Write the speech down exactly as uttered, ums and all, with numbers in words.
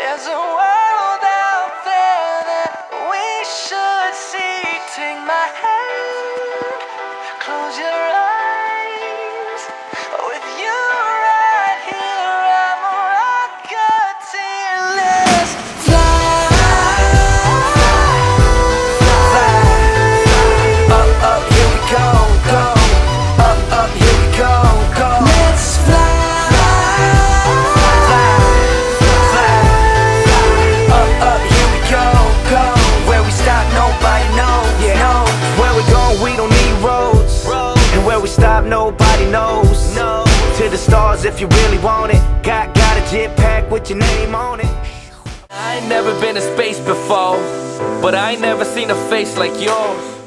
There's a world out there that we should see. Take my hand, close your eyes. With you right here, I'm a rocketeer. Let's fly, fly. Up, up, here we go, go. Up, up, here we go, go. Let's fly. Stop, nobody knows. No. To the stars if you really want it. Got, got a jetpack with your name on it. I ain't never been to space before, but I ain't never seen a face like yours.